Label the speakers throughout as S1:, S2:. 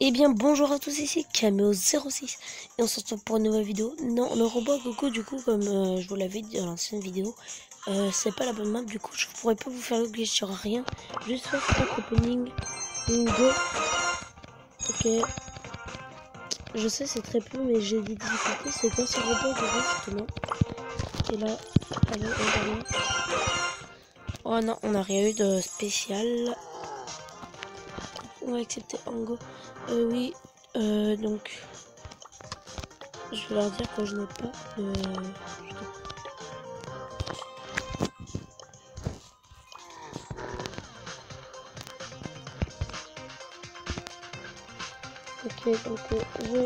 S1: Eh bien bonjour à tous, ici Cameo06 et on se retrouve pour une nouvelle vidéo. Non, le robot Gogo, du coup, comme je vous l'avais dit dans l'ancienne vidéo, c'est pas la bonne map, du coup je pourrais pas vous faire le glitch sur rien, juste faire pack opening, go. Ok, je sais c'est très peu mais j'ai des difficultés. C'est quoi ce robot Gogo justement? Et là, allez, on va. Oh non, on n'a rien eu de spécial. On va accepter en go. Oui, donc je vais leur dire que je n'ai pas de... Ok, donc voilà.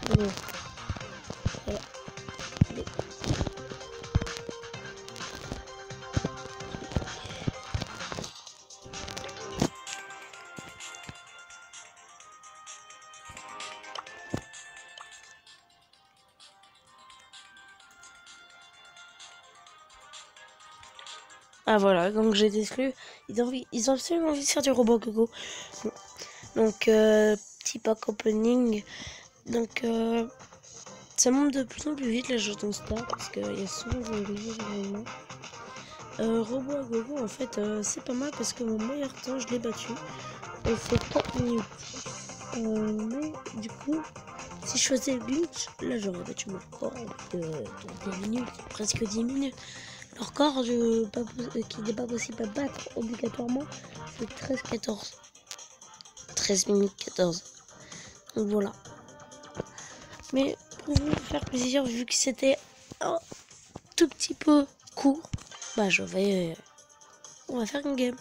S1: Ah voilà, donc j'ai été exclu. Ils ont absolument envie de faire du robot Gogo. Donc petit pack opening. Donc ça monte de plus en plus vite la jetons star parce qu'il y a souvent des événements. Robot à Gogo en fait c'est pas mal parce que mon meilleur temps je l'ai battu. C'est 4 minutes. Mais du coup si je faisais le glitch, là j'aurais battu mon record de 10 minutes, presque 10 minutes. Le record qui n'est pas possible à battre obligatoirement, c'est 13-14. 13 minutes 14. Donc voilà. Mais pour vous faire plaisir, vu que c'était un tout petit peu court, bah on va faire une game.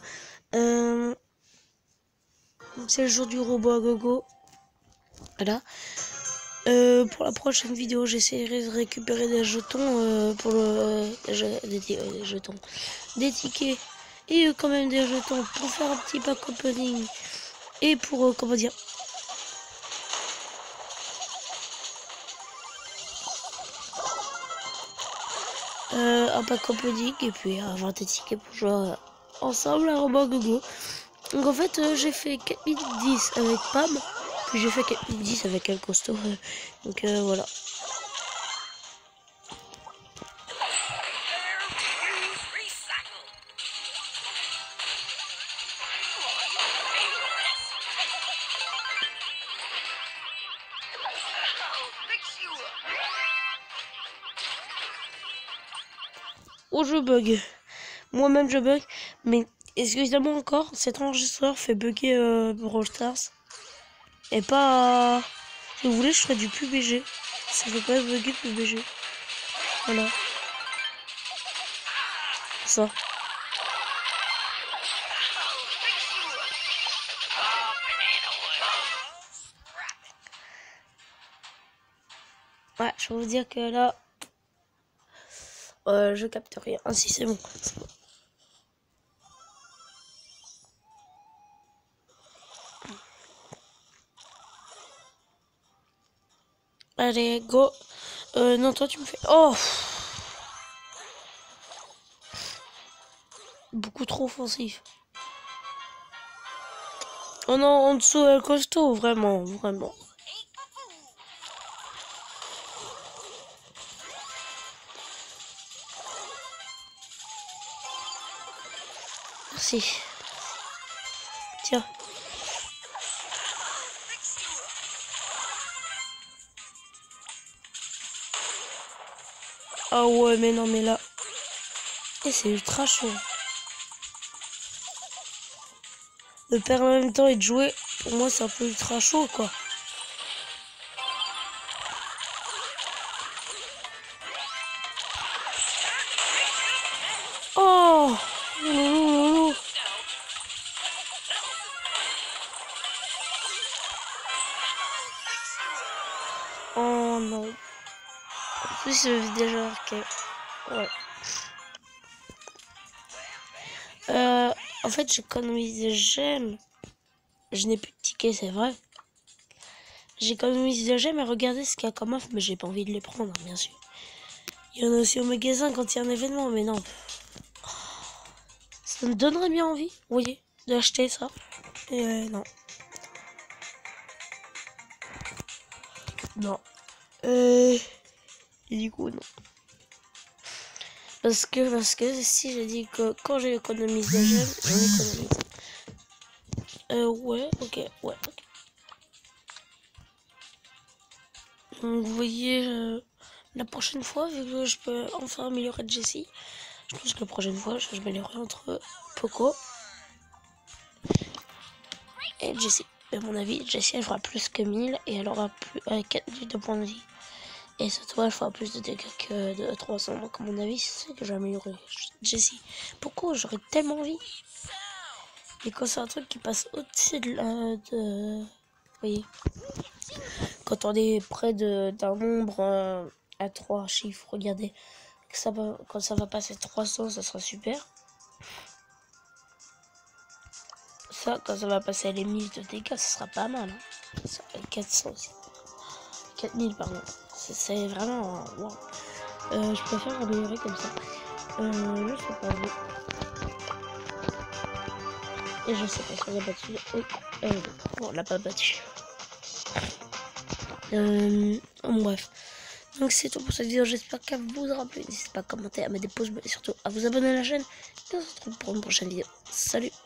S1: C'est le jour du robot à gogo. Voilà. Pour la prochaine vidéo, j'essaierai de récupérer des jetons pour des jetons, des tickets et quand même des jetons pour faire un petit pack opening et pour comment dire, un pack opening et puis avoir des tickets pour jouer ensemble à robot gogo. Donc en fait j'ai fait 4 minutes 10 avec Pam, puis j'ai fait 4 minutes 10 avec El Costo. Donc voilà. Oh je bug. Moi-même je bug. Mais excusez-moi encore, cet enregistreur fait bugger Brawl Stars. Et pas... Si vous voulez je ferai du PUBG. Ça fait pas bugger PUBG. Voilà. Ça. Ouais, je vais vous dire que là... je capte rien. Ah si c'est bon. Allez, go. Non, toi tu me fais... Oh, beaucoup trop offensif. Oh non, en dessous, El Costo, vraiment, vraiment. Merci. Tiens. Ah ouais, mais non, mais là... Et c'est ultra chaud. De perdre en même temps et de jouer, pour moi, c'est un peu ultra chaud, quoi. Oh, oh non. En plus, je vis déjà arcade. Ouais. En fait, j'économise des gemmes. Je n'ai plus de tickets, c'est vrai. J'économise des gemmes et regardez ce qu'il y a comme offre, mais j'ai pas envie de les prendre, bien sûr. Il y en a aussi au magasin quand il y a un événement, mais non. Ça me donnerait bien envie, vous voyez, d'acheter ça. Et non. Non. Et du coup, non. Parce que si j'ai dit que quand j'économise des gemmes, j'en économise. Ouais, ok, ouais. Ok. Donc vous voyez, la prochaine fois, vu que je peux enfin améliorer Jessie, je pense que la prochaine fois, je vais m'améliorer entre Poco et Jessie. À mon avis, Jessie, elle fera plus que 1000 et elle aura plus 4000 de points de vie. Et cette fois, elle fera plus de dégâts que de 300. Donc, à mon avis, c'est ce que je vais améliorer. Jessie. Pourquoi j'aurais tellement envie. Et quand c'est un truc qui passe au-dessus de la... Vous voyez. Quand on est près d'un nombre à 3 chiffres, regardez. Quand ça va passer 300, ça sera super. Ça, quand ça va passer à les 1000 de dégâts, ça sera pas mal. Hein. Ça va être 400 aussi. 4000, pardon. C'est vraiment... Wow. Je préfère améliorer comme ça. Je sais pas. Et je sais pas si on l'a battu. Oui. Bon, on l'a pas battu. Bref. Donc c'est tout pour cette vidéo. J'espère qu'elle vous aura plu. N'hésitez pas à commenter, à mettre des pouces bleus et surtout à vous abonner à la chaine. Et on se retrouve pour une prochaine vidéo. Salut!